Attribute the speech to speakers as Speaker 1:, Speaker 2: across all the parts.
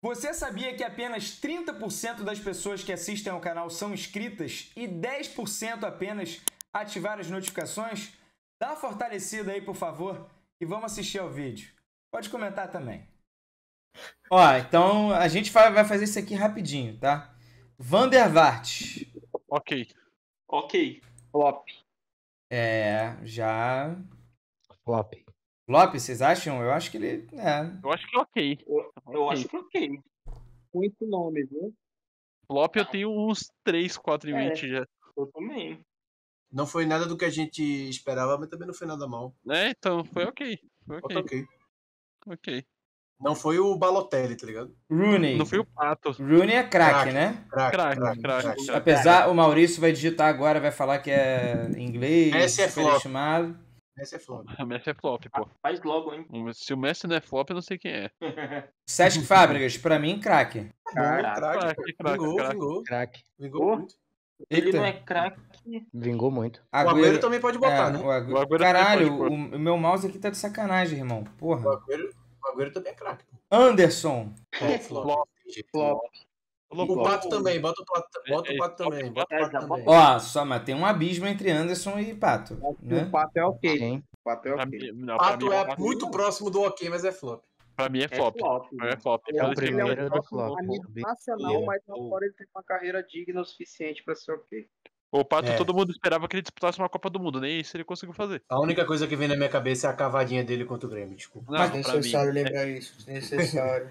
Speaker 1: Você sabia que apenas 30% das pessoas que assistem ao canal são inscritas e 10% apenas ativaram as notificações? Dá uma fortalecida aí, por favor, e vamos assistir ao vídeo. Pode comentar também. Ó, então a gente vai fazer isso aqui rapidinho, tá? Vander Vaart.
Speaker 2: Ok.
Speaker 3: Flop.
Speaker 1: Já...
Speaker 4: Flop.
Speaker 1: Flop, vocês acham? Eu acho que ele...
Speaker 2: Eu acho que é ok.
Speaker 3: Eu acho que ok. Muito nome, viu?
Speaker 2: Flop eu tenho uns 3, 4 em mente já.
Speaker 3: Eu também.
Speaker 5: Não foi nada do que a gente esperava, mas também não foi nada mal.
Speaker 2: Então foi ok. Foi ok.
Speaker 5: Ok.
Speaker 2: Ok.
Speaker 5: Não foi o Balotelli, tá ligado?
Speaker 1: Rooney.
Speaker 2: Não foi o Pato.
Speaker 1: Rooney é craque, né?
Speaker 2: Craque.
Speaker 1: Apesar, o Maurício vai digitar agora, vai falar que é inglês,
Speaker 5: Esse é flop.
Speaker 1: superestimado.
Speaker 5: Esse é flop.
Speaker 2: O Messi é flop, pô.
Speaker 3: Faz logo, hein?
Speaker 2: Se o Messi não é flop, eu não sei quem é.
Speaker 1: Sesc Fábricas, pra mim, craque.
Speaker 5: Craque. Vingou.
Speaker 4: Craque.
Speaker 5: Vingou muito.
Speaker 3: Ele
Speaker 1: Eita.
Speaker 3: não é craque.
Speaker 4: Vingou muito.
Speaker 5: O Agüero também pode botar, né?
Speaker 1: O Agüero.
Speaker 2: Agüero
Speaker 1: Caralho,
Speaker 2: também pode
Speaker 1: o meu mouse aqui tá de sacanagem, irmão.
Speaker 5: O
Speaker 1: Porra.
Speaker 5: Agüero também é craque.
Speaker 1: Anderson.
Speaker 5: Flop. O Pato também, bota o Pato também.
Speaker 1: Mas tem um abismo entre Anderson e Pato, né?
Speaker 3: O Pato é ok.
Speaker 4: Sim.
Speaker 3: O Pato é
Speaker 2: Pra
Speaker 3: ok.
Speaker 2: mim, não,
Speaker 5: Pato
Speaker 2: pra mim,
Speaker 5: é muito próximo do ok, mas é flop.
Speaker 2: pra mim é flop. Pra mim é flop.
Speaker 4: É o primeiro do flop.
Speaker 3: A nível nacional, mas lá fora ele tem uma carreira digna o suficiente pra ser ok.
Speaker 2: O Pato,
Speaker 5: É.
Speaker 2: todo mundo esperava que ele disputasse uma Copa do Mundo. Nem isso ele conseguiu fazer.
Speaker 5: A única coisa que vem na minha cabeça é a cavadinha dele contra o Grêmio, desculpa.
Speaker 2: Não, pra mim.
Speaker 6: Desnecessário lembrar isso. Desnecessário.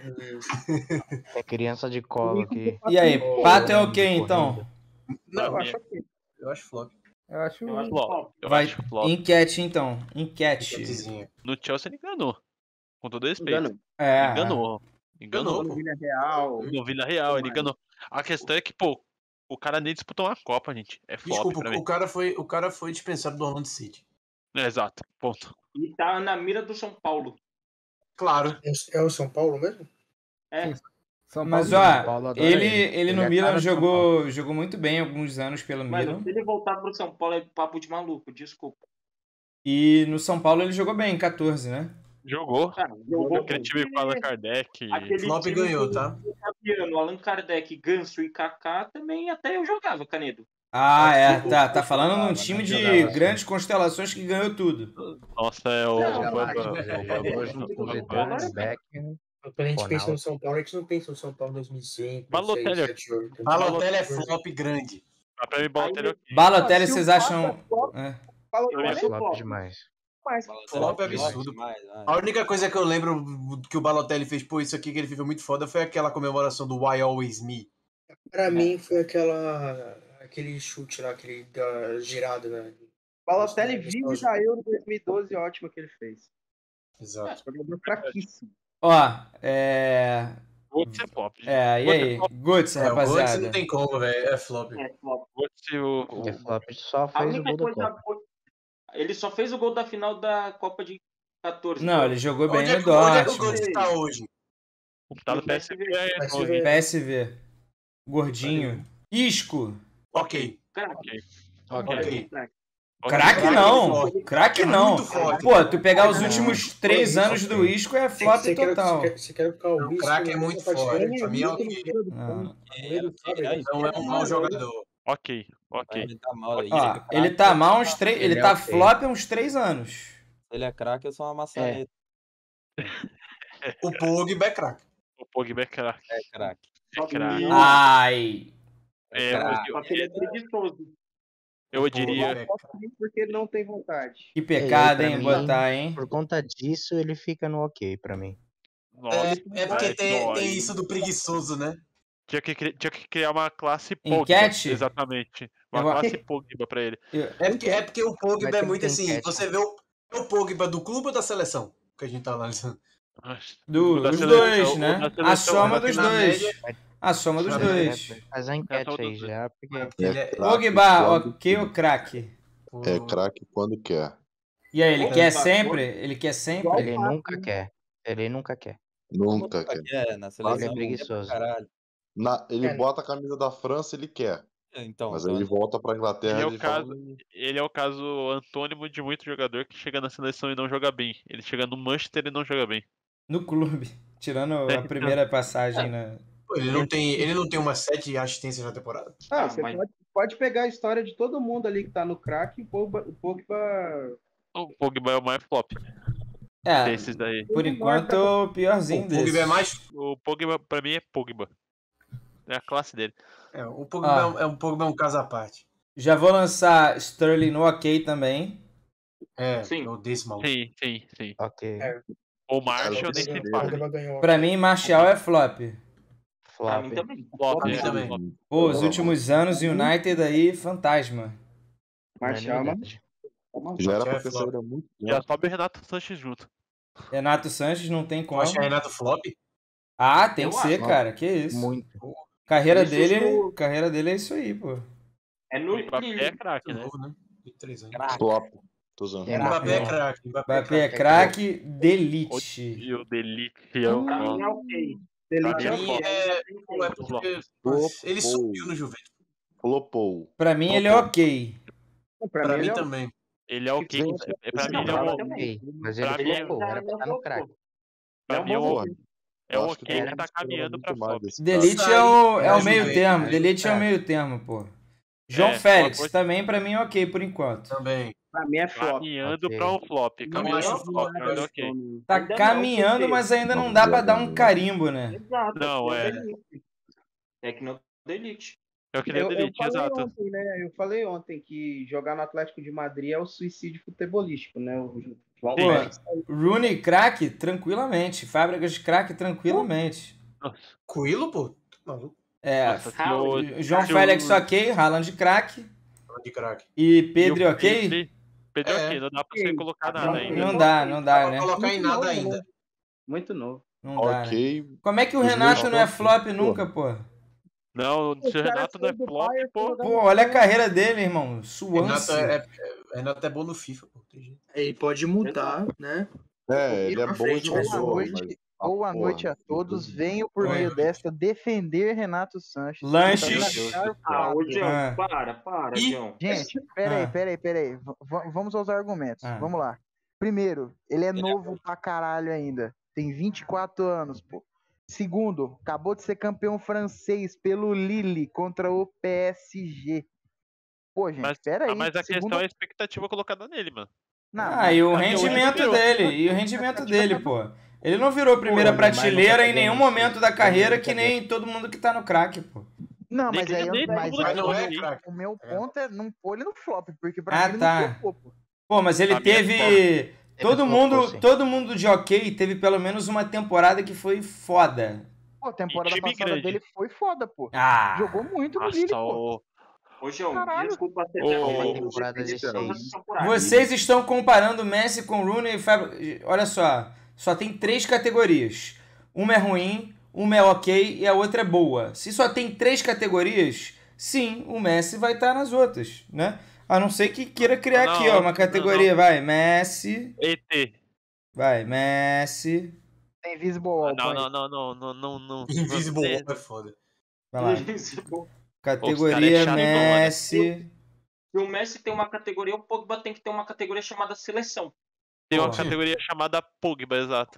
Speaker 4: É criança de colo aqui.
Speaker 1: E aí, Pato é ok, então?
Speaker 5: Não,
Speaker 2: Pra mim é
Speaker 5: eu acho flop.
Speaker 6: Eu acho
Speaker 2: flop. Eu
Speaker 1: Vai,
Speaker 2: acho flop.
Speaker 1: enquete, então. Enquete.
Speaker 5: Enquetezinha.
Speaker 2: No Chelsea ele enganou. Com todo respeito.
Speaker 3: Enganou.
Speaker 2: Enganou.
Speaker 5: pô.
Speaker 3: Vila Real.
Speaker 2: No Vila Real, ele enganou. A questão é que, pô, o cara nem disputou uma Copa, gente. É flop
Speaker 5: Desculpa,
Speaker 2: pra mim.
Speaker 5: o cara foi dispensado do Orlando City.
Speaker 2: Exato, ponto.
Speaker 3: E tá na mira do São Paulo.
Speaker 5: Claro.
Speaker 6: É o São Paulo mesmo?
Speaker 3: É.
Speaker 1: Mas,
Speaker 4: Paulo
Speaker 1: ó,
Speaker 4: adora
Speaker 1: ele
Speaker 4: ele.
Speaker 1: no
Speaker 4: Ele é
Speaker 1: Milan
Speaker 4: cara do São Paulo.
Speaker 1: jogou muito bem alguns anos pelo
Speaker 3: Mano,
Speaker 1: Milan.
Speaker 3: se ele voltar pro São Paulo é papo de maluco, desculpa.
Speaker 1: E no São Paulo ele jogou bem, em 14, né?
Speaker 2: Jogou.
Speaker 3: Jogou
Speaker 2: Aquele time com Allan Kardec.
Speaker 3: Aquele
Speaker 5: Flop
Speaker 3: time
Speaker 5: ganhou,
Speaker 3: com
Speaker 5: tá?
Speaker 3: o Fabiano, Allan Kardec, Ganso e Kaká também até eu jogava, Canedo.
Speaker 1: Tá falando num time de
Speaker 4: jogava,
Speaker 1: grandes constelações que ganhou tudo.
Speaker 2: Nossa, é o.
Speaker 6: Quando a gente pensa no São Paulo, a gente não pensa no São Paulo 2005,
Speaker 2: Balotelli.
Speaker 6: 2006, 2007, 2008.
Speaker 5: Balotelli é flop grande.
Speaker 2: Pra mim, Balotelli é ok.
Speaker 1: Balotelli,
Speaker 3: Se o
Speaker 1: vocês
Speaker 3: Pato
Speaker 1: acham...
Speaker 3: é flop,
Speaker 1: É.
Speaker 3: Balotelli é
Speaker 4: Flop
Speaker 3: flop.
Speaker 4: demais.
Speaker 3: Mas
Speaker 5: Flop é absurdo. A única coisa que eu lembro que o Balotelli fez, pô, isso aqui que ele fez foi muito foda, foi aquela comemoração do Why Always Me.
Speaker 6: Pra mim foi aquele chute lá, aquele da girada, né?
Speaker 3: Balotelli vive da Euro 2012, ótimo que ele fez.
Speaker 5: Exato.
Speaker 3: Jogador fraquíssimo.
Speaker 1: Ó,
Speaker 2: Götze é flop.
Speaker 1: e aí? Götze,
Speaker 5: O Götze
Speaker 1: rapaziada.
Speaker 5: não tem como, velho. É flop.
Speaker 3: É, flop.
Speaker 2: Götze,
Speaker 4: O flop só
Speaker 3: A
Speaker 4: fez o
Speaker 3: única
Speaker 4: gol da
Speaker 3: coisa
Speaker 4: Copa.
Speaker 3: boa- ele só fez o gol da final da Copa de 14.
Speaker 1: Não, ele jogou bem
Speaker 5: Onde é
Speaker 1: no
Speaker 5: que o
Speaker 1: Dortmund.
Speaker 5: Götze tá hoje?
Speaker 2: Tá no PSV.
Speaker 6: PSV.
Speaker 1: PSV. Gordinho. Isco.
Speaker 5: Ok.
Speaker 3: Craque.
Speaker 5: Ok.
Speaker 1: Craque não. Craque não.
Speaker 5: Muito forte.
Speaker 1: Pô, tu pegar os últimos 3 anos do Isco é flop total.
Speaker 6: Você quer ficar o
Speaker 5: O craque é muito forte. Pra mim é ok.
Speaker 1: Não.
Speaker 5: Não é um mau jogador.
Speaker 2: Ok.
Speaker 7: Ele tá mal aí.
Speaker 1: Ó, ele tá mal uns 3... Ele
Speaker 4: Ele é
Speaker 1: tá
Speaker 4: ok.
Speaker 1: flop há uns 3 anos.
Speaker 7: Ele é craque, eu sou uma maçaneta.
Speaker 5: O Pogba é craque.
Speaker 2: O Pogba é craque.
Speaker 7: É craque.
Speaker 2: É craque.
Speaker 1: Ai.
Speaker 2: É,
Speaker 7: craque.
Speaker 3: Só que ele é preguiçoso.
Speaker 2: Eu diria.
Speaker 3: Porque ele não tem vontade.
Speaker 1: Que pecado,
Speaker 4: pra
Speaker 1: hein,
Speaker 4: mim-
Speaker 1: botar, hein?
Speaker 4: Por conta disso, ele fica no ok pra mim.
Speaker 2: Nossa,
Speaker 5: É porque tem
Speaker 2: dói.
Speaker 5: isso do preguiçoso, né?
Speaker 2: Tinha que criar uma classe Pogba.
Speaker 1: Enquete?
Speaker 2: Exatamente. Uma
Speaker 1: Eu-
Speaker 2: classe Pogba pra ele.
Speaker 5: É porque o Pogba
Speaker 4: Vai
Speaker 5: é
Speaker 4: ter
Speaker 5: muito
Speaker 4: que ter
Speaker 5: assim.
Speaker 4: enquete.
Speaker 5: Você vê o Pogba do clube ou da seleção? Que a gente tá analisando.
Speaker 2: O da
Speaker 1: Dos
Speaker 2: seleção-
Speaker 1: dois,
Speaker 2: o
Speaker 1: né?
Speaker 2: da
Speaker 1: A
Speaker 2: seleção,
Speaker 1: soma
Speaker 2: mas
Speaker 1: dos
Speaker 5: na
Speaker 1: dois.
Speaker 5: média-
Speaker 1: A soma dos
Speaker 5: na
Speaker 1: dois.
Speaker 4: Faz a enquete aí já, porque
Speaker 5: Ele é,
Speaker 1: Pogba, ok ou craque?
Speaker 8: É craque quando quer.
Speaker 1: E aí, ele
Speaker 3: Pogba,
Speaker 1: quer sempre? Ele quer sempre?
Speaker 4: ele nunca quer. Ele nunca quer.
Speaker 8: Nunca quer.
Speaker 7: Na
Speaker 4: Ele
Speaker 7: seleção.
Speaker 4: é preguiçoso.
Speaker 7: Caralho.
Speaker 8: Ele
Speaker 6: É.
Speaker 8: bota a camisa da França, ele quer.
Speaker 7: Então,
Speaker 8: Mas aí ele volta pra Inglaterra
Speaker 2: Ele é
Speaker 8: e
Speaker 2: o caso-
Speaker 8: fala,
Speaker 2: Ele é o caso antônimo de muito jogador que chega na seleção e não joga bem. Ele chega no Manchester e não joga bem.
Speaker 1: No clube. Tirando a primeira passagem na...
Speaker 5: Pô, ele não tem umas 7 assistências na temporada?
Speaker 9: Ah,
Speaker 3: Ah,
Speaker 9: você
Speaker 3: mas-
Speaker 9: pode pegar a história de todo mundo ali que tá no crack e o Pogba
Speaker 2: O Pogba é o mais flop
Speaker 1: É,
Speaker 2: desses daí.
Speaker 1: por enquanto, o piorzinho
Speaker 5: O Pogba
Speaker 1: desses.
Speaker 5: é mais.
Speaker 2: O Pogba, pra mim, é Pogba. É a classe dele.
Speaker 5: O Pogba
Speaker 1: Ah.
Speaker 5: o Pogba é um caso à parte.
Speaker 1: Já vou lançar Sterling no ok também.
Speaker 3: Sim.
Speaker 5: Eu odeio esse maluco.
Speaker 2: Sim.
Speaker 4: Ok.
Speaker 2: O Marshall nem se fala.
Speaker 6: Pogba ganhou.
Speaker 1: Pra mim, Martial é flop.
Speaker 3: Pra mim
Speaker 4: Flop.
Speaker 3: também.
Speaker 2: Flop,
Speaker 5: Pra mim
Speaker 2: é.
Speaker 5: também.
Speaker 1: Pô, os últimos anos, United aí, fantasma.
Speaker 9: Martial, mas
Speaker 4: Unanimidade.
Speaker 8: Já era
Speaker 5: Já
Speaker 8: pra
Speaker 5: é
Speaker 8: ter
Speaker 5: flop.
Speaker 8: saído há muito
Speaker 2: Já
Speaker 8: tempo.
Speaker 2: sobe o Renato Sanches junto.
Speaker 1: Renato Sanches não tem
Speaker 5: Tu
Speaker 1: como.
Speaker 5: acha Renato flop?
Speaker 1: Ah, tem que
Speaker 3: Eu
Speaker 1: ser,
Speaker 3: acho.
Speaker 1: cara. Que isso.
Speaker 4: Muito.
Speaker 1: Carreira
Speaker 3: Isso
Speaker 1: dele é isso aí, pô.
Speaker 3: É
Speaker 2: O
Speaker 3: no
Speaker 2: Mbappé é craque,
Speaker 5: Muito
Speaker 2: né?
Speaker 5: novo, né? 23 anos.
Speaker 8: Flop. Tô usando.
Speaker 4: É,
Speaker 5: Mbappé é
Speaker 4: é.
Speaker 5: craque.
Speaker 1: Mbappé é craque de elite.
Speaker 2: E o Delite é o
Speaker 3: Pra mim é ok.
Speaker 2: Pra
Speaker 9: Delite
Speaker 2: mim
Speaker 5: Pra
Speaker 2: é
Speaker 5: mim
Speaker 2: flop.
Speaker 5: é porque ele subiu no Juventus.
Speaker 8: Flopou.
Speaker 1: Pra mim, ele é ok.
Speaker 5: Pra mim
Speaker 9: ele é
Speaker 5: também.
Speaker 2: Ele é ok. Pra mim, ele é
Speaker 3: Não,
Speaker 2: um.
Speaker 3: pra mim
Speaker 4: Ok, mas ele
Speaker 2: Pra mim é-
Speaker 4: flopou, era pra estar no crack.
Speaker 2: Pra mim é
Speaker 8: Porra,
Speaker 2: um. É um
Speaker 8: acho que
Speaker 2: ok
Speaker 8: todo
Speaker 2: que tá
Speaker 8: mundo esperava
Speaker 2: caminhando pra
Speaker 8: muito mais
Speaker 2: flop.
Speaker 8: desse
Speaker 1: Delite
Speaker 8: cara.
Speaker 1: é o
Speaker 5: É
Speaker 1: meio
Speaker 5: Juventus,
Speaker 1: termo.
Speaker 4: né?
Speaker 1: Delite é o
Speaker 4: É.
Speaker 1: meio termo, pô. João
Speaker 2: É,
Speaker 1: Félix
Speaker 2: flop.
Speaker 1: também, pra mim, é ok por enquanto.
Speaker 5: Também.
Speaker 9: Pra mim é flop.
Speaker 2: Caminhando
Speaker 4: Ok.
Speaker 2: pra um flop.
Speaker 5: Não
Speaker 2: Caminhando
Speaker 5: acho
Speaker 2: pra um flop.
Speaker 5: flop,
Speaker 2: Mas
Speaker 5: acho
Speaker 2: ok.
Speaker 1: Tá
Speaker 3: Ainda não,
Speaker 1: caminhando,
Speaker 3: porque-
Speaker 1: mas ainda não
Speaker 8: Não,
Speaker 1: dá pra
Speaker 8: não,
Speaker 1: dar
Speaker 8: não,
Speaker 1: um
Speaker 8: não.
Speaker 1: carimbo, né?
Speaker 3: Exato.
Speaker 2: Não,
Speaker 3: é.
Speaker 2: é.
Speaker 3: o Delite. É que não é Delite.
Speaker 2: Eu queria
Speaker 9: Eu
Speaker 2: Delite,
Speaker 9: falei
Speaker 2: exato.
Speaker 9: ontem, né? Eu falei ontem que jogar no Atlético de Madrid é o suicídio futebolístico, né? O João
Speaker 2: Sim.
Speaker 9: Félix.
Speaker 1: Rooney craque, tranquilamente. Fábricas craque, tranquilamente.
Speaker 5: Coelho, pô? Tá maluco?
Speaker 1: É,
Speaker 2: Nossa,
Speaker 3: Haaland.
Speaker 1: João
Speaker 2: se
Speaker 1: Félix
Speaker 2: o-
Speaker 1: ok, Haaland craque.
Speaker 5: De craque.
Speaker 1: E
Speaker 2: e
Speaker 1: Pedro
Speaker 2: o
Speaker 1: ok?
Speaker 2: Pedro
Speaker 5: É.
Speaker 2: ok, não dá pra você
Speaker 9: Ok.
Speaker 2: colocar
Speaker 9: Não,
Speaker 2: nada ainda.
Speaker 1: Não dá, não dá,
Speaker 5: Dá
Speaker 1: né?
Speaker 5: pra colocar em
Speaker 9: Muito
Speaker 5: nada
Speaker 9: novo,
Speaker 5: ainda.
Speaker 9: né? Muito novo.
Speaker 1: Não dá, né?
Speaker 8: Ok.
Speaker 1: Como é que o
Speaker 8: Os
Speaker 1: Renato
Speaker 8: dois
Speaker 1: não é
Speaker 8: flop,
Speaker 1: flop nunca, pô?
Speaker 2: Não, se o Renato não é flop, pô.
Speaker 1: Pô, olha a carreira dele, irmão.
Speaker 5: Renato
Speaker 1: Swansea.
Speaker 5: Renato é bom no FIFA, pô. Tem jeito.
Speaker 6: Ele pode mudar, né?
Speaker 8: É, ele é
Speaker 6: pra
Speaker 8: bom
Speaker 6: frente,
Speaker 8: de
Speaker 6: né?
Speaker 8: pessoa, mas...
Speaker 10: Boa
Speaker 8: porra,
Speaker 10: noite a todos. Venho por
Speaker 1: Oi.
Speaker 10: meio desta defender Renato Sanches.
Speaker 1: Lanches.
Speaker 3: Ah, ô, John,
Speaker 1: Ah.
Speaker 3: para,
Speaker 5: Ih.
Speaker 3: John.
Speaker 10: Gente,
Speaker 1: Ah.
Speaker 10: peraí. Vamos aos argumentos.
Speaker 1: Ah.
Speaker 10: Vamos lá. Primeiro, ele é novo pra caralho ainda. Tem 24 anos, pô. Segundo, acabou de ser campeão francês pelo Lille contra o PSG. Pô, gente,
Speaker 2: Mas,
Speaker 10: peraí.
Speaker 2: mas a
Speaker 10: Segundo-
Speaker 2: questão é a expectativa colocada nele, mano.
Speaker 10: Não,
Speaker 1: Ah, e o
Speaker 2: Até hoje
Speaker 1: rendimento
Speaker 2: virou.
Speaker 1: dele. E o rendimento dele, pô. Ele não virou primeira
Speaker 4: Pô, o Neymar
Speaker 1: prateleira
Speaker 4: nunca
Speaker 1: em
Speaker 4: ganhou
Speaker 1: nenhum
Speaker 4: isso.
Speaker 1: momento da carreira,
Speaker 4: Nunca
Speaker 1: que nem todo mundo que tá no craque, pô.
Speaker 10: não,
Speaker 2: Nem
Speaker 10: mas
Speaker 2: que
Speaker 10: aí
Speaker 2: ele nem
Speaker 10: mas
Speaker 2: todo
Speaker 5: Mas não é
Speaker 2: mundo
Speaker 5: craque.
Speaker 10: o meu ponto é não pôr ele no flop, porque pra
Speaker 1: Ah,
Speaker 10: mim ele
Speaker 1: tá.
Speaker 10: não flopou, pô.
Speaker 1: Pô, mas ele
Speaker 2: Pra mim é
Speaker 1: teve. Todo
Speaker 4: flopou,
Speaker 1: mundo,
Speaker 4: sim.
Speaker 1: todo mundo de ok teve pelo menos uma temporada que foi foda.
Speaker 10: Pô, a temporada
Speaker 2: time
Speaker 10: passada
Speaker 2: grande.
Speaker 10: dele foi foda, pô.
Speaker 1: Ah.
Speaker 10: Jogou muito no Lille,
Speaker 2: Nossa,
Speaker 10: pô.
Speaker 2: o.
Speaker 3: Ô, João,
Speaker 10: Caralho.
Speaker 3: desculpa ter
Speaker 2: Ô,
Speaker 4: Uma
Speaker 2: ô,
Speaker 4: temporada de 6.
Speaker 1: Vocês estão comparando Messi com Rooney e Fábio. Olha só tem 3 categorias. Uma é ruim, uma é ok e a outra é boa. Se só tem 3 categorias, sim, o Messi vai estar nas outras, né? A não ser que queira criar
Speaker 2: Não,
Speaker 1: aqui, ó, uma
Speaker 2: não,
Speaker 1: categoria.
Speaker 2: não.
Speaker 1: Vai, Messi.
Speaker 2: ET.
Speaker 1: Vai, Messi.
Speaker 10: Tem Invisible Wall,
Speaker 2: Não,
Speaker 10: põe.
Speaker 2: não.
Speaker 5: Invisible Wall é foda.
Speaker 1: Vai lá.
Speaker 3: Se
Speaker 1: Categoria
Speaker 2: chato,
Speaker 1: Messi.
Speaker 3: o Messi tem uma categoria, o Pogba tem que ter uma categoria chamada seleção.
Speaker 2: Tem uma
Speaker 1: Porra.
Speaker 2: categoria chamada Pogba, exato.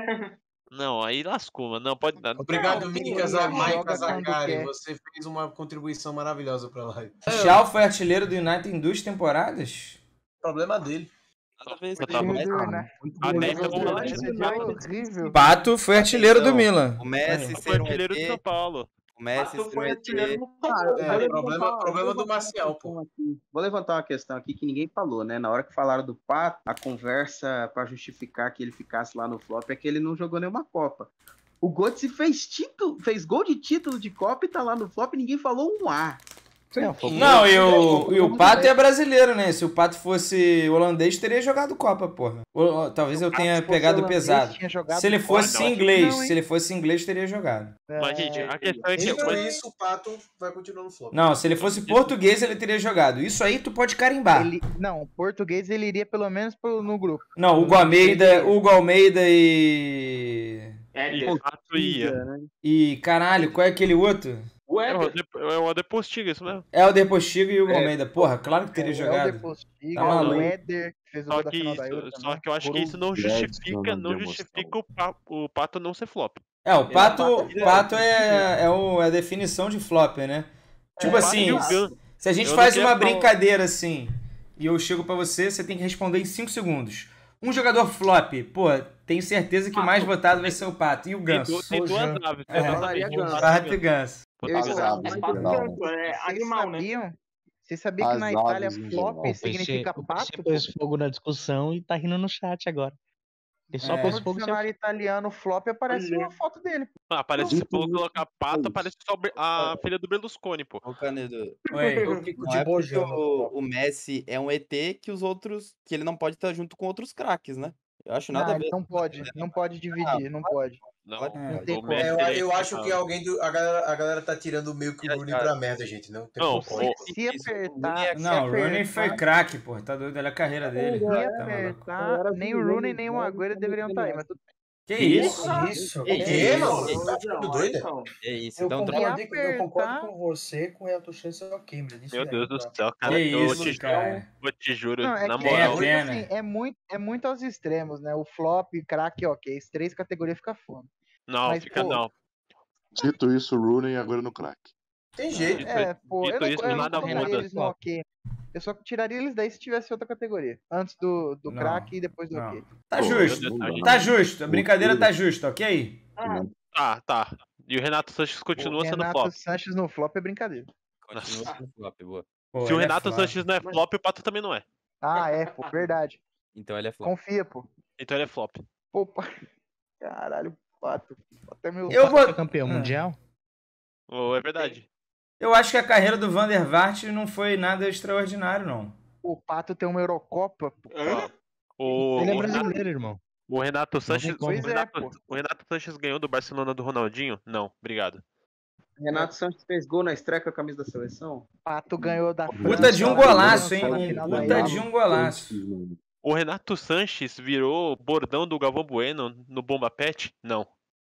Speaker 2: Não, aí lascou, mano. Não pode dar.
Speaker 5: Obrigado,
Speaker 10: Não,
Speaker 5: Mini
Speaker 10: ele
Speaker 5: Mai
Speaker 10: joga
Speaker 5: Casacari.
Speaker 10: quando quer.
Speaker 5: Você fez uma contribuição maravilhosa pra live.
Speaker 1: Martial foi artilheiro do United em 2 temporadas?
Speaker 5: Problema dele.
Speaker 7: Toda vez
Speaker 2: Tá
Speaker 7: que
Speaker 2: bom.
Speaker 7: o Messi,
Speaker 2: Até
Speaker 10: Mas
Speaker 2: então,
Speaker 10: o
Speaker 2: né?
Speaker 10: Messi é horrível.
Speaker 1: Pato foi artilheiro do Milan.
Speaker 7: o Messi
Speaker 2: Foi
Speaker 7: ser um
Speaker 2: artilheiro de São
Speaker 7: ET,
Speaker 2: Paulo.
Speaker 7: o Messi
Speaker 3: Tu
Speaker 7: ser um
Speaker 3: foi artilheiro
Speaker 7: ET.
Speaker 3: no Paulo.
Speaker 5: Problema do Marcial, pô.
Speaker 9: Vou levantar uma questão aqui que ninguém falou, né? Na hora que falaram do Pato, a conversa pra justificar que ele ficasse lá no flop é que ele não jogou nenhuma Copa. O Götze fez gol de título de Copa e tá lá no flop e ninguém falou um A.
Speaker 1: Não, e o Pato é brasileiro, né? Se o Pato fosse holandês, teria jogado Copa, porra. Talvez eu tenha pegado pesado. Se ele fosse
Speaker 2: não,
Speaker 1: inglês,
Speaker 10: não, hein?
Speaker 1: se ele fosse inglês, teria jogado.
Speaker 2: Mas, gente, a questão é que.
Speaker 5: Dito isso, o Pato vai continuar no flop.
Speaker 1: Não, se ele fosse português, ele teria jogado. Isso aí tu pode carimbar.
Speaker 10: Não, português ele iria pelo menos no grupo.
Speaker 1: Não, Hugo Almeida e...
Speaker 3: É,
Speaker 2: Pato ia.
Speaker 1: E, caralho, qual é aquele outro?
Speaker 3: o O
Speaker 2: É
Speaker 3: Éder.
Speaker 2: o Éder Postiga, isso mesmo.
Speaker 1: É o Depostigo e o Hugo Almeida. Porra, claro que teria
Speaker 10: É o
Speaker 1: jogado.
Speaker 10: Depostiga,
Speaker 1: Tá maluco.
Speaker 10: o Éder, que fez o
Speaker 2: Só
Speaker 10: gol da
Speaker 2: que,
Speaker 10: final da Euro
Speaker 2: só
Speaker 10: também.
Speaker 2: que eu acho que isso não justifica o Pato não ser flop.
Speaker 1: É, o Pato
Speaker 3: Exatamente.
Speaker 1: é a definição de flop, né? Tipo
Speaker 2: O Pato
Speaker 1: assim,
Speaker 2: e o Gan.
Speaker 1: se a gente
Speaker 2: Eu
Speaker 1: faz
Speaker 2: não
Speaker 1: uma
Speaker 2: queria falar-
Speaker 1: brincadeira assim, e eu chego pra você, você tem que responder em 5 segundos. Um jogador flop, pô, tenho certeza que o mais votado vai ser o Pato. E o Ganso?
Speaker 2: Tem duas naves.
Speaker 1: É.
Speaker 2: Exatamente.
Speaker 9: Ganso.
Speaker 1: Pato e Ganso.
Speaker 10: Eu
Speaker 8: As
Speaker 10: esperava
Speaker 8: aves,
Speaker 10: mais
Speaker 8: no
Speaker 10: do
Speaker 8: geral,
Speaker 10: Ganso.
Speaker 3: É
Speaker 10: Vocês
Speaker 3: animal, né?
Speaker 10: sabiam? Vocês sabiam que
Speaker 8: As
Speaker 10: na Itália
Speaker 8: aves, no
Speaker 10: flop
Speaker 8: geral.
Speaker 10: significa
Speaker 11: O
Speaker 10: pato?
Speaker 11: PC pôs fogo na discussão e tá rindo no chat agora. Ele só
Speaker 1: É.
Speaker 11: pôs
Speaker 10: No
Speaker 11: fogo sem
Speaker 10: dicionário italiano flop aparece
Speaker 3: Olha.
Speaker 10: uma foto dele.
Speaker 2: Aparece, se for colocar Pato, aparece só a filha do Berlusconi, pô.
Speaker 7: Ô, Canedo,
Speaker 1: Oi.
Speaker 6: Eu fico
Speaker 7: não
Speaker 6: de
Speaker 7: é porque
Speaker 6: bojando.
Speaker 7: o Messi é um ET que os outros, que ele não pode estar junto com outros craques, né? Eu acho nada a
Speaker 10: Não,
Speaker 7: ver.
Speaker 10: não pode dividir, não pode.
Speaker 2: Não,
Speaker 10: Não tem
Speaker 2: o
Speaker 10: como.
Speaker 2: Messi,
Speaker 5: Eu,
Speaker 2: ele é
Speaker 5: eu acho que
Speaker 2: impecável.
Speaker 5: alguém a galera tá tirando meio que o Rooney pra merda, gente. Não tem
Speaker 2: Não,
Speaker 5: como.
Speaker 10: Se apertar, se
Speaker 1: Não, o Rooney foi
Speaker 10: apertar,
Speaker 1: craque, pô. Tá doido, olha a carreira dele.
Speaker 10: se
Speaker 1: Tá maluco.
Speaker 10: apertar, nem o Rooney nem o Agüero deveriam estar aí, mas tudo
Speaker 1: Que isso?
Speaker 6: Isso,
Speaker 1: Que
Speaker 6: que
Speaker 1: isso?
Speaker 6: mano?
Speaker 5: Tá ficando doida?
Speaker 3: Então,
Speaker 7: É isso,
Speaker 6: Eu
Speaker 7: então
Speaker 6: concordo,
Speaker 10: troca-
Speaker 6: eu concordo
Speaker 10: apertar-
Speaker 6: com você, com o Renato Sanches é ok, mas isso
Speaker 2: Meu
Speaker 6: aí,
Speaker 2: Deus do
Speaker 6: tá?
Speaker 2: céu, cara.
Speaker 1: Que
Speaker 2: eu
Speaker 1: isso,
Speaker 2: te,
Speaker 1: cara.
Speaker 2: eu te juro,
Speaker 10: Não, é
Speaker 2: na
Speaker 10: que
Speaker 1: Tem a
Speaker 2: moral.
Speaker 1: pena.
Speaker 10: assim, é muito aos extremos, né? O flop, craque, ok. As 3 categorias fica foda.
Speaker 2: Não,
Speaker 10: Mas,
Speaker 2: fica
Speaker 10: pô,
Speaker 2: não.
Speaker 8: Dito isso, o Rooney agora no craque.
Speaker 5: Tem jeito.
Speaker 10: Pô,
Speaker 2: Dito
Speaker 10: eu não,
Speaker 2: isso,
Speaker 10: eu não
Speaker 2: nada
Speaker 10: colocaria
Speaker 2: muda.
Speaker 10: eles no ok. Eu só tiraria eles daí se tivesse outra categoria. Antes do
Speaker 1: Não,
Speaker 10: craque e depois do
Speaker 1: não.
Speaker 10: ok.
Speaker 1: Tá
Speaker 8: Pô,
Speaker 1: justo.
Speaker 2: meu Deus,
Speaker 1: Tá justo. A brincadeira tá justa, ok?
Speaker 2: Tá. E o Renato Sanches continua
Speaker 10: O
Speaker 2: sendo
Speaker 10: Renato
Speaker 2: flop.
Speaker 10: Sanches no flop é brincadeira.
Speaker 7: continua sendo flop, boa.
Speaker 1: Pô,
Speaker 2: Se o
Speaker 1: ele é
Speaker 2: Renato
Speaker 1: flop.
Speaker 2: Sanches não é flop, o Pato também não é.
Speaker 10: Ah, pô, verdade.
Speaker 7: Então ele é flop.
Speaker 10: Confia, pô.
Speaker 2: Então ele é flop.
Speaker 10: Pô, caralho, Pato. Até meu...
Speaker 1: Eu vou...
Speaker 11: Foi campeão mundial?
Speaker 2: Ou é verdade.
Speaker 1: Eu acho que a carreira do Van der Vaart não foi nada extraordinário, não.
Speaker 10: O Pato tem uma Eurocopa, pô.
Speaker 2: O,
Speaker 11: Ele é
Speaker 2: o Renato,
Speaker 11: brasileiro, irmão.
Speaker 2: o Renato Sanches.
Speaker 11: como.
Speaker 10: Pois é, pô.
Speaker 2: O Renato Sanches ganhou do Barcelona do Ronaldinho? Não, obrigado.
Speaker 9: Renato Sanches fez gol na estreia com a camisa da seleção?
Speaker 10: Pato ganhou da
Speaker 1: Puta de um
Speaker 10: França,
Speaker 1: golaço, hein?
Speaker 10: na
Speaker 1: Um
Speaker 10: final da
Speaker 1: puta
Speaker 10: Euro.
Speaker 1: de um golaço.
Speaker 2: O Renato Sanches virou bordão do Galvão Bueno no Bomba Pet? Não.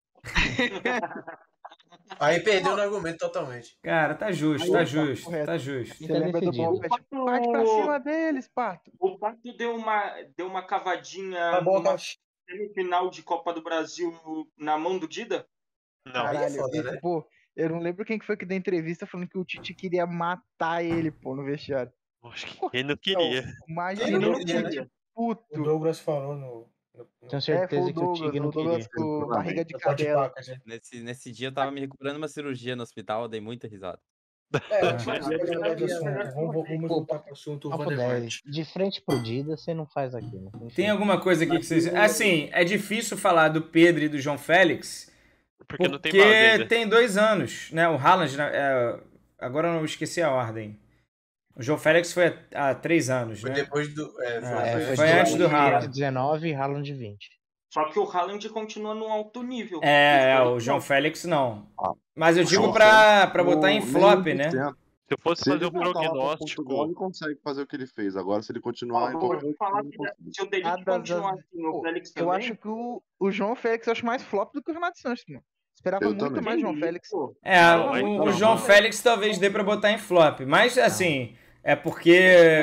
Speaker 5: Aí perdeu no argumento totalmente.
Speaker 1: Cara, tá justo, tá justo, tá justo.
Speaker 10: Você lembra do
Speaker 11: decidido.
Speaker 10: bom pet? Parte pra cima deles, Pato.
Speaker 3: O Pato deu uma cavadinha
Speaker 6: Tá bom,
Speaker 3: numa
Speaker 6: tá.
Speaker 3: semifinal de Copa do Brasil na mão do Dida?
Speaker 2: Não.
Speaker 10: Caralho,
Speaker 5: foda, né?
Speaker 10: pô, eu não lembro quem que foi que deu entrevista falando que o Tite queria matar ele, pô, no vestiário.
Speaker 2: Acho que quem não queria.
Speaker 10: Imagina
Speaker 5: não
Speaker 10: o
Speaker 5: queria,
Speaker 10: Tite
Speaker 5: né?
Speaker 6: O
Speaker 10: puto.
Speaker 6: Douglas falou no
Speaker 11: Tenho
Speaker 10: Foi
Speaker 11: certeza
Speaker 10: o
Speaker 11: que o Tig não
Speaker 10: Douglas
Speaker 11: queria.
Speaker 10: com barriga de
Speaker 6: no Pode
Speaker 10: cadela.
Speaker 6: Pacas, né?
Speaker 7: Nesse dia eu tava me recuperando uma cirurgia no hospital, eu dei muita risada.
Speaker 6: Mas vamos mudar de assunto. Vamos voltar pro assunto
Speaker 11: Papo
Speaker 6: Van der
Speaker 11: 10.
Speaker 6: Vaart.
Speaker 11: De frente pro Dida, você não faz aquilo.
Speaker 1: Tem alguma coisa aqui que vocês... Assim, é difícil falar do Pedro e do João Félix,
Speaker 2: Porque não tem base
Speaker 1: porque
Speaker 2: ainda.
Speaker 1: tem 2 anos, né? O Haaland, agora eu não esqueci a ordem. O João Félix foi há 3 anos,
Speaker 5: Foi
Speaker 1: né?
Speaker 5: depois do.
Speaker 1: Foi antes do Haaland.
Speaker 11: 19 e Haaland 20.
Speaker 3: Só que o Haaland continua num alto nível.
Speaker 1: O João Félix não. Mas eu digo
Speaker 8: João
Speaker 1: pra botar em flop, né?
Speaker 2: Se eu fosse
Speaker 8: Se ele
Speaker 2: fazer um
Speaker 8: voltar lá pra
Speaker 2: prognóstico.
Speaker 8: Portugal, ele consegue fazer o que ele fez. Agora, se ele continuar em
Speaker 3: Vou
Speaker 8: Portugal,
Speaker 3: falar
Speaker 8: ele
Speaker 3: que
Speaker 8: não consegue.
Speaker 3: se o Delic
Speaker 10: Dadas
Speaker 3: continuar
Speaker 10: as-
Speaker 3: assim, o Félix
Speaker 10: Eu
Speaker 3: também.
Speaker 10: acho que o João Félix eu acho mais flop do que o Renato Sanches, mano. Esperava
Speaker 8: Eu
Speaker 10: muito
Speaker 8: também.
Speaker 10: mais João Félix.
Speaker 3: Pô,
Speaker 1: O João Félix talvez dê pra botar em flop. Mas, assim, é porque...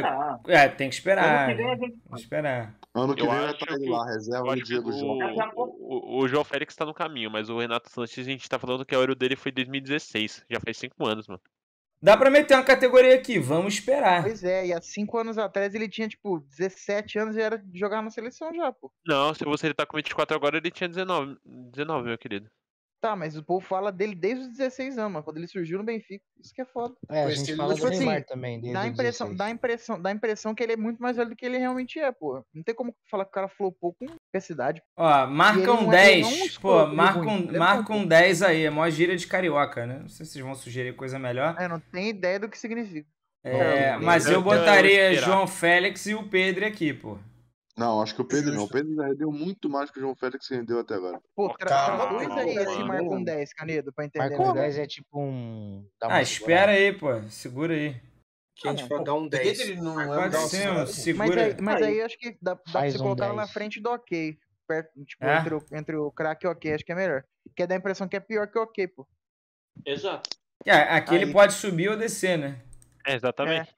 Speaker 1: tem que esperar.
Speaker 3: Ano que vem a
Speaker 1: Tem
Speaker 3: gente-
Speaker 1: que esperar.
Speaker 8: Ano que
Speaker 2: Eu
Speaker 8: vem vai
Speaker 2: acho
Speaker 8: estar ele
Speaker 2: que-
Speaker 8: lá,
Speaker 2: Eu
Speaker 8: reserva no
Speaker 2: acho que
Speaker 8: dia do jogo.
Speaker 2: o João Félix tá no caminho, mas o Renato Sanches a gente tá falando que a Euro dele foi em 2016. Já faz 5 anos, mano.
Speaker 1: Dá pra meter uma categoria aqui, vamos esperar.
Speaker 10: Pois é, e há 5 anos atrás ele tinha, tipo, 17 anos e era de jogar na seleção já, pô.
Speaker 2: Não, se você ele tá com 24 agora, ele tinha 19, meu querido.
Speaker 10: Tá, mas o povo fala dele desde os 16 anos, mano, quando ele surgiu no Benfica. Isso que é foda.
Speaker 11: É, a
Speaker 5: Pois
Speaker 11: gente
Speaker 5: que
Speaker 11: fala
Speaker 5: ele-
Speaker 11: do
Speaker 10: tipo
Speaker 11: Neymar
Speaker 10: assim,
Speaker 11: também, desde
Speaker 10: Dá a
Speaker 11: os
Speaker 10: impressão,
Speaker 11: 16.
Speaker 10: dá a impressão que ele é muito mais velho do que ele realmente é, pô. Não tem como falar que o cara flopou com capacidade.
Speaker 1: Ó,
Speaker 10: E
Speaker 1: marca
Speaker 10: ele
Speaker 1: um
Speaker 10: não é- ele não
Speaker 1: 10.
Speaker 10: escolheu
Speaker 1: Pô,
Speaker 10: ele
Speaker 1: marca
Speaker 10: ruim, ele é
Speaker 1: marca
Speaker 10: bom,
Speaker 1: um 10 aí. É mó gíria de carioca, né? Não sei se vocês vão sugerir coisa melhor.
Speaker 10: É, não tem ideia do que significa.
Speaker 1: Mas eu
Speaker 2: Eu
Speaker 1: botaria
Speaker 2: esperar.
Speaker 1: João Félix e o Pedro aqui, pô.
Speaker 8: Não, acho que o Pedro não. O
Speaker 5: Justo.
Speaker 8: Pedro já rendeu muito mais que o João Félix rendeu até agora.
Speaker 10: Pô,
Speaker 5: Calma,
Speaker 10: traduz aí
Speaker 2: calma,
Speaker 10: esse
Speaker 2: mano.
Speaker 10: marca um 10, Canedo, pra entender.
Speaker 11: Marco
Speaker 10: melhor.
Speaker 11: 10 é tipo um. dá uma
Speaker 1: Espera aí, pô. Segura aí.
Speaker 6: Que a gente vai dar um 10.
Speaker 5: Ele não é
Speaker 1: Pode
Speaker 5: um
Speaker 1: ser, um
Speaker 10: Mas
Speaker 1: segura.
Speaker 10: aí acho que dá pra
Speaker 11: Faz
Speaker 10: você
Speaker 11: um
Speaker 10: colocar lá na
Speaker 11: 10.
Speaker 10: frente do ok. Perto, tipo,
Speaker 1: É?
Speaker 10: entre o craque e o ok, acho que é melhor. Porque dá a impressão que é pior que o ok, pô.
Speaker 3: Exato.
Speaker 1: Aqui ele
Speaker 10: Aí-
Speaker 1: pode subir ou descer, né?
Speaker 2: Exatamente.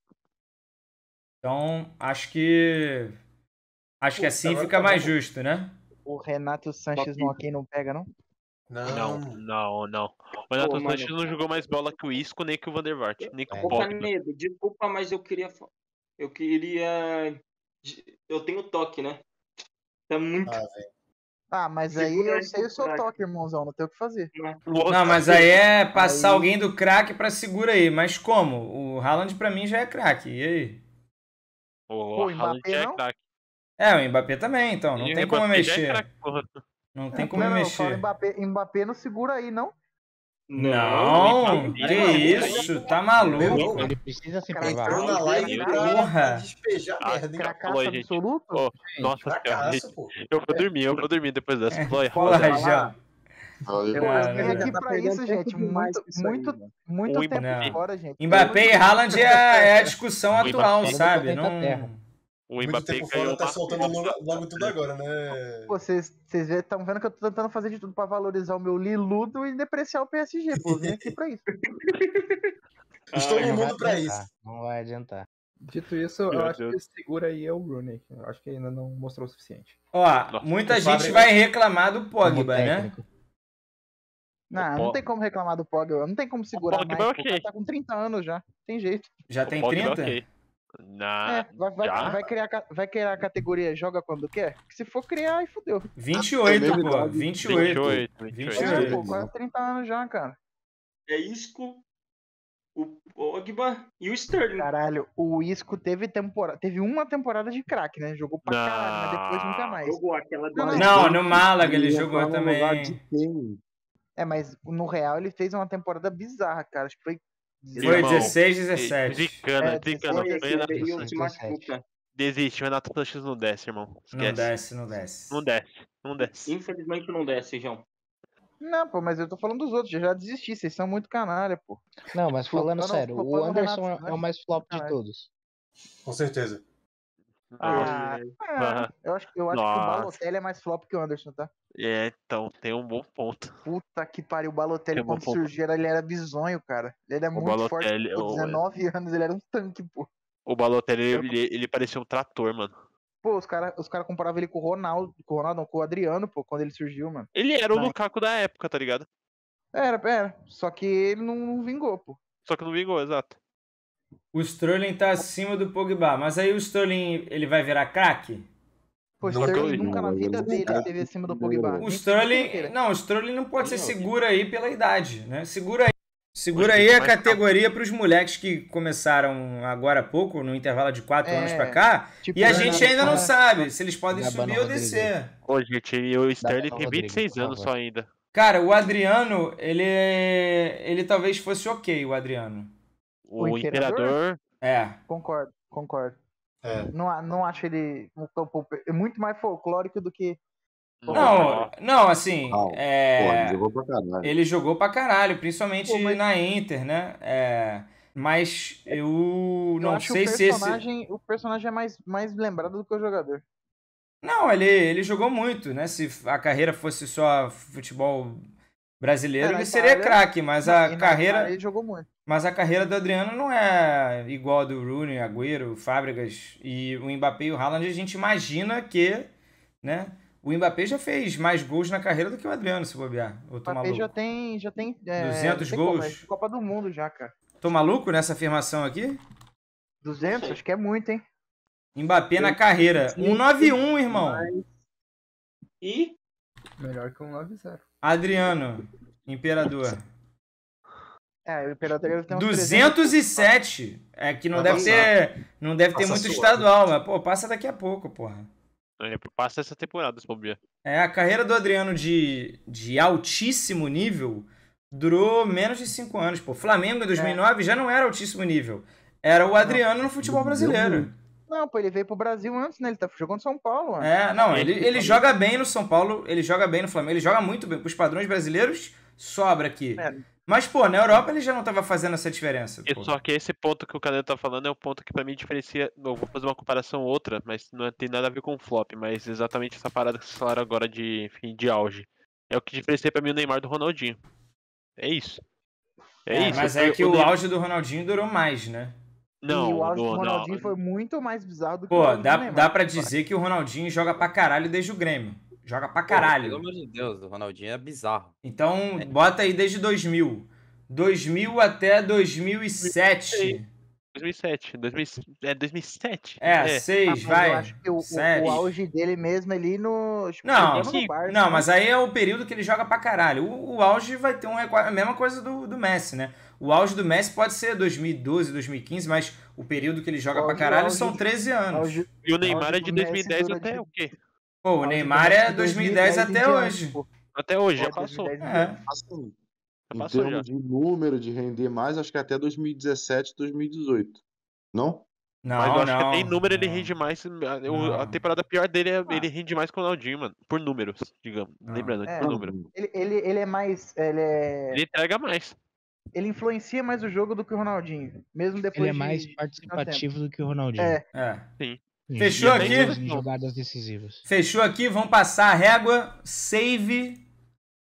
Speaker 1: Então, acho que assim
Speaker 5: agora
Speaker 1: fica
Speaker 5: tá
Speaker 1: mais
Speaker 5: bom.
Speaker 1: justo, né?
Speaker 10: O Renato Sanches no ok não pega, não?
Speaker 2: Não. O Renato
Speaker 3: Pô, mano.
Speaker 2: Sanches não jogou mais bola que o Isco, nem que o Van der Vaart, nem que o
Speaker 3: Ô,
Speaker 2: Pogba.
Speaker 3: Canedo, desculpa, mas eu queria. Eu tenho toque, né? Tá muito.
Speaker 10: Ah, mas aí
Speaker 3: Segura
Speaker 10: eu
Speaker 3: aí
Speaker 10: sei o
Speaker 3: pro
Speaker 10: seu
Speaker 3: craque.
Speaker 10: toque, irmãozão. Não tem o que fazer.
Speaker 1: Não, mas aí é passar
Speaker 10: Aí-
Speaker 1: alguém do craque pra segura aí. Mas como? O Haaland pra mim já é craque. E aí?
Speaker 2: O
Speaker 10: o
Speaker 2: Haaland
Speaker 10: Mbappé
Speaker 2: já é
Speaker 10: não?
Speaker 2: craque.
Speaker 1: O Mbappé também, então. Não
Speaker 2: E o
Speaker 1: tem como
Speaker 2: Mbappé já é
Speaker 1: mexer.
Speaker 2: craque, porra.
Speaker 1: Não tem como
Speaker 10: Não, eu falo
Speaker 1: mexer.
Speaker 10: Mbappé não segura aí, não?
Speaker 1: Não, que isso? Tá maluco?
Speaker 11: Ele precisa se
Speaker 10: Cara,
Speaker 11: provar.
Speaker 5: Entrou na live pra
Speaker 1: Porra.
Speaker 5: despejar merda, hein?
Speaker 10: Cracaço
Speaker 2: falou aí, gente.
Speaker 10: absoluto?
Speaker 2: Ô, nossa senhora,
Speaker 5: Fracasso, pô.
Speaker 2: eu vou dormir depois dessa. Floyd,
Speaker 1: Porra,
Speaker 2: Haaland.
Speaker 1: já.
Speaker 8: Valeu.
Speaker 10: Eu vim
Speaker 1: Não,
Speaker 10: aqui
Speaker 9: tá
Speaker 10: pra
Speaker 9: perdendo
Speaker 10: isso,
Speaker 9: tempo
Speaker 10: gente.
Speaker 9: demais
Speaker 10: Muito,
Speaker 9: com isso aí,
Speaker 10: muito,
Speaker 9: mano.
Speaker 10: muito
Speaker 2: O
Speaker 10: tempo
Speaker 1: Não.
Speaker 10: fora, gente.
Speaker 1: Mbappé e Haaland é a discussão
Speaker 2: O
Speaker 1: atual,
Speaker 2: Mbappé
Speaker 1: sabe?
Speaker 11: no planeta Terra.
Speaker 1: Não...
Speaker 2: O
Speaker 5: Muito
Speaker 2: Mbappé
Speaker 5: tempo
Speaker 2: ganhou
Speaker 5: fora, tá
Speaker 2: uma
Speaker 5: soltando logo tudo agora, né?
Speaker 10: Pô, vocês estão vendo que eu tô tentando fazer de tudo pra valorizar o meu Liludo e depreciar o PSG, pô. Eu vim aqui pra isso.
Speaker 5: Estou no
Speaker 11: Não vai
Speaker 5: mundo pra
Speaker 11: adiantar,
Speaker 5: isso.
Speaker 11: Não vai adiantar.
Speaker 12: Dito isso, eu
Speaker 2: Meu
Speaker 12: acho
Speaker 2: Deus.
Speaker 12: que esse segura aí é o Rooney. Eu acho que ainda não mostrou o suficiente.
Speaker 1: Ó, muita
Speaker 5: o
Speaker 1: gente
Speaker 5: Fábio-
Speaker 1: vai reclamar do
Speaker 11: Como
Speaker 1: Pogba, né?
Speaker 11: técnico.
Speaker 10: Não tem como reclamar do Pogba. Não tem como segurar
Speaker 2: Pogba
Speaker 10: mais.
Speaker 2: é
Speaker 10: pô. O
Speaker 2: ok.
Speaker 10: cara tá com 30 anos já. Tem jeito.
Speaker 1: Já tem
Speaker 2: Pogba,
Speaker 1: 30?
Speaker 2: ok. Na... já?
Speaker 10: Vai criar a categoria joga quando quer? Que se for criar, aí fudeu.
Speaker 1: 28,
Speaker 8: É
Speaker 1: pô.
Speaker 8: verdade.
Speaker 1: 28.
Speaker 10: 28, pô, quase 30 anos já, cara.
Speaker 3: É Isco, o Pogba e o Sterling.
Speaker 10: Caralho, o Isco teve uma temporada de craque, né? Jogou pra caralho, mas depois nunca mais.
Speaker 3: Jogou aquela do
Speaker 1: Não, no Málaga ele
Speaker 13: Ele
Speaker 1: jogou
Speaker 13: entrou no lugar
Speaker 1: também.
Speaker 13: de quem?
Speaker 10: É, mas no Real ele fez uma temporada bizarra, cara. Acho que foi.
Speaker 1: Foi
Speaker 2: Irmão,
Speaker 1: 16, 17.
Speaker 2: Zicana.
Speaker 10: 16,
Speaker 2: O
Speaker 10: 17.
Speaker 2: Renato
Speaker 3: E o
Speaker 11: 17.
Speaker 3: se machuca.
Speaker 2: desiste, o Renato Sanches não desce, irmão.
Speaker 1: Não
Speaker 2: Esquece.
Speaker 1: desce.
Speaker 2: Não desce.
Speaker 3: Infelizmente não desce, João.
Speaker 10: Não, pô, mas eu tô falando dos outros. Eu já desisti. Vocês são muito canalha, pô.
Speaker 11: Não, mas falando
Speaker 10: Flopando-
Speaker 11: sério, o
Speaker 10: flopando o
Speaker 11: Anderson
Speaker 10: Renato,
Speaker 11: é o mais flop de
Speaker 10: Caralho.
Speaker 11: todos.
Speaker 5: Com certeza.
Speaker 10: Eu acho que o
Speaker 2: Nossa.
Speaker 10: Balotelli é mais flop que o Anderson, tá?
Speaker 2: É, então, tem um bom ponto.
Speaker 10: Puta que pariu. O Balotelli,
Speaker 2: Tem um bom
Speaker 10: quando
Speaker 2: ponto.
Speaker 10: surgiu, ele era bizonho, cara. Ele era muito forte.
Speaker 2: Balotelli,
Speaker 10: Pô,
Speaker 2: o-
Speaker 10: 19 anos, ele era um tanque, pô.
Speaker 2: O Balotelli, ele parecia um trator, mano.
Speaker 10: Pô, os cara comparavam ele com o Ronaldo. Não, com o Adriano, pô, quando ele surgiu, mano.
Speaker 2: Ele era o
Speaker 10: Não.
Speaker 2: Lukaku da época, tá ligado?
Speaker 10: Era. Só que ele não vingou, pô.
Speaker 2: Só que não vingou, exato.
Speaker 1: O Sterling tá acima do Pogba, mas aí o Sterling, ele vai virar craque?
Speaker 10: Pô, o
Speaker 2: Nunca
Speaker 10: Sterling
Speaker 2: vi.
Speaker 10: nunca na vida dele esteve acima do Pogba.
Speaker 1: O
Speaker 10: Nem
Speaker 1: Sterling,
Speaker 10: inteira.
Speaker 1: não, o Sterling não pode ser
Speaker 2: Não.
Speaker 1: seguro aí pela idade, né? Segura aí
Speaker 2: Hoje
Speaker 1: a
Speaker 2: tem mais
Speaker 1: categoria pros moleques que começaram agora há pouco, no intervalo de 4 anos pra cá,
Speaker 10: tipo,
Speaker 1: e a
Speaker 10: o
Speaker 1: gente
Speaker 10: Renato
Speaker 1: ainda não
Speaker 10: Sanches.
Speaker 1: sabe se eles podem
Speaker 11: Gabano
Speaker 1: subir ou
Speaker 11: Rodrigues.
Speaker 1: descer.
Speaker 2: Ô, gente, o Sterling tem
Speaker 11: Rodrigo,
Speaker 2: 26
Speaker 11: por
Speaker 2: anos
Speaker 11: favor.
Speaker 2: só ainda.
Speaker 1: Cara, o Adriano, ele talvez fosse ok, o Adriano.
Speaker 2: O
Speaker 10: O Imperador?
Speaker 2: Imperador,
Speaker 1: É.
Speaker 10: Concordo.
Speaker 5: É.
Speaker 10: Não acho ele é muito mais folclórico do que.
Speaker 1: Não, assim,
Speaker 8: Não,
Speaker 1: é,
Speaker 8: Pô, jogou pra caralho.
Speaker 1: ele jogou pra caralho, principalmente
Speaker 10: Pô, mas-
Speaker 1: na Inter, né? Mas eu não
Speaker 10: acho
Speaker 1: sei
Speaker 10: o
Speaker 1: se esse...
Speaker 10: personagem, o personagem é mais lembrado do que o jogador.
Speaker 1: Não, ele jogou muito, né? Se a carreira fosse só futebol brasileiro,
Speaker 10: Na
Speaker 1: ele seria
Speaker 10: Itália-
Speaker 1: craque, mas
Speaker 10: E
Speaker 1: a
Speaker 10: na
Speaker 1: carreira...
Speaker 10: Itália Ele jogou muito.
Speaker 1: Mas a carreira do Adriano não é igual a do Rooney, Agüero, Fábregas e o Mbappé e o Haaland. A gente imagina que, né? O Mbappé já fez mais gols na carreira do que o Adriano, se bobear. Eu
Speaker 10: O
Speaker 1: tô
Speaker 10: Mbappé
Speaker 1: maluco.
Speaker 10: já tem
Speaker 1: 200
Speaker 10: não tem como,
Speaker 1: gols?
Speaker 10: é Copa do Mundo já, cara.
Speaker 1: Tô maluco nessa afirmação aqui?
Speaker 10: 200, acho que é muito, hein?
Speaker 1: Mbappé na carreira. 191, irmão.
Speaker 3: E
Speaker 12: Melhor que um 9-0.
Speaker 1: Adriano, Imperador.
Speaker 10: O Imperador deve ter uns
Speaker 1: 207. É que não
Speaker 5: Vai
Speaker 1: deve ter
Speaker 5: Passa
Speaker 1: muito
Speaker 5: suave.
Speaker 1: estadual, mas, pô, passa daqui a pouco, porra.
Speaker 2: passa essa temporada, se bobear.
Speaker 1: A carreira do Adriano de altíssimo nível durou menos de 5 anos, pô. Flamengo em 2009 já não era altíssimo nível. Era o Adriano no futebol brasileiro.
Speaker 10: Não, pô, ele veio pro Brasil antes, né? Ele tá jogando São Paulo, mano.
Speaker 1: Não, ele joga bem no São Paulo, ele joga bem no Flamengo, ele joga muito bem. Pros padrões brasileiros, sobra aqui. Mas, pô, na Europa ele já não tava fazendo essa diferença.
Speaker 2: E
Speaker 1: Pô.
Speaker 2: só que esse ponto que o Canelo tá falando é o ponto que pra mim diferencia. Eu vou fazer uma comparação outra, mas não tem nada a ver com o flop, mas exatamente essa parada que vocês falaram agora de auge. É o que diferencia pra mim o Neymar do Ronaldinho. É isso. É isso.
Speaker 1: Mas
Speaker 2: foi
Speaker 1: é que
Speaker 2: o
Speaker 1: o
Speaker 2: Neymar-
Speaker 1: auge do Ronaldinho durou mais, né?
Speaker 2: Não,
Speaker 10: E o auge do
Speaker 2: não,
Speaker 10: Ronaldinho foi muito mais bizarro do que o
Speaker 1: Pô,
Speaker 10: auge do
Speaker 1: dá
Speaker 10: Neymar.
Speaker 1: pra dizer que o Ronaldinho joga pra caralho desde o Grêmio. Joga pra
Speaker 7: Pelo
Speaker 1: caralho.
Speaker 7: amor de Deus, o Ronaldinho é bizarro.
Speaker 1: Então, bota aí desde 2000. 2000 até 2007.
Speaker 2: 2007. 2007?
Speaker 1: É, 6,
Speaker 10: Mas
Speaker 1: vai.
Speaker 10: eu acho que o
Speaker 1: 7.
Speaker 10: auge dele mesmo ali no. Tipo,
Speaker 1: Não,
Speaker 10: jogando no Barça,
Speaker 1: não,
Speaker 10: né?
Speaker 1: mas aí é o período que ele joga pra caralho. O auge vai ter a mesma coisa do Messi, né? O auge do Messi pode ser 2012, 2015, mas o período que ele joga pra caralho são 13 anos.
Speaker 2: E o Neymar é
Speaker 10: auge
Speaker 2: de
Speaker 10: do Messi
Speaker 2: 2010
Speaker 10: dura
Speaker 2: até
Speaker 10: de-
Speaker 2: o quê?
Speaker 1: Pô, o
Speaker 10: auge do
Speaker 1: Neymar
Speaker 10: Messi
Speaker 1: é
Speaker 10: de
Speaker 1: 2010 até
Speaker 10: 2010 em
Speaker 1: hoje.
Speaker 10: diante, pô.
Speaker 2: Até hoje, já
Speaker 10: É,
Speaker 2: passou.
Speaker 10: 2010 em
Speaker 1: É.
Speaker 10: diante.
Speaker 8: Assim,
Speaker 2: Já
Speaker 8: em
Speaker 2: passou
Speaker 8: termos de número de render mais, acho que até 2017, 2018. Não?
Speaker 2: Mas eu
Speaker 1: Não,
Speaker 2: acho que até em
Speaker 1: não.
Speaker 2: número ele
Speaker 1: não.
Speaker 2: rende mais. A
Speaker 1: Não.
Speaker 2: temporada pior dele é ele rende mais que o Ronaldinho, mano. Por números, digamos. Lembrando,
Speaker 10: É.
Speaker 2: por número.
Speaker 10: Ele é mais.
Speaker 2: Ele entrega mais.
Speaker 10: Ele influencia mais o jogo do que o Ronaldinho. Mesmo depois
Speaker 11: Ele é
Speaker 10: de
Speaker 11: mais
Speaker 10: tanto
Speaker 11: participativo do que o
Speaker 10: tempo.
Speaker 11: Ronaldinho.
Speaker 10: É.
Speaker 2: Sim.
Speaker 1: Fechou
Speaker 11: Em
Speaker 1: aqui?
Speaker 11: jogadas decisivas.
Speaker 1: Fechou aqui, vamos passar a régua. Save